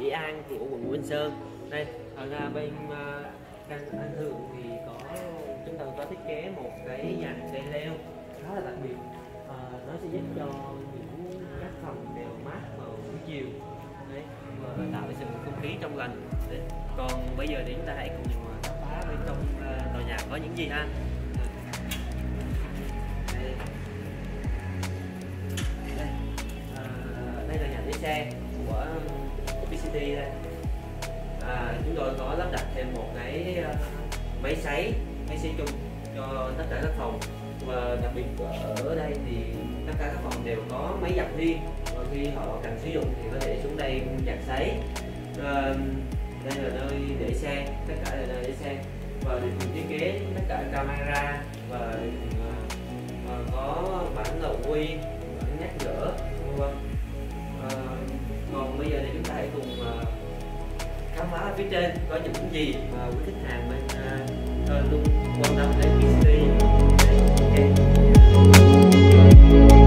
Dĩ An của quận Ngũ Hành Sơn. Đây, ở ra bên căn An Thượng thì chúng ta có thiết kế một cái dàn cây leo khá là đặc biệt. Nó sẽ giúp cho những các phòng đều mát vào buổi chiều. Đấy, và tạo ra sự không khí trong lành. Đấy. Còn bây giờ thì chúng ta hãy cùng khám phá bên trong tòa nhà có những gì ha. Đây là nhà để xe của PCT đây. Chúng tôi có lắp đặt thêm một cái máy sấy chung cho tất cả các phòng, và đặc biệt ở đây thì tất cả các phòng đều có máy giặt riêng, và khi họ cần sử dụng thì có thể xuống đây giặt sấy. Đây là nơi để xe, tất cả là nơi để xe, và được thiết kế tất cả camera và có bản lầu quy, bản nhắc nhở, vân. Còn bây giờ thì chúng ta hãy cùng khám phá ở phía trên có những gì mà quý khách hàng bên luôn quan tâm đến PCT. Okay.